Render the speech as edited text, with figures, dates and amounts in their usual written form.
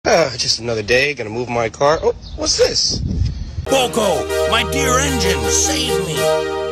Just another day, gonna move my car. Oh, what's this? Poco, my dear engine, save me.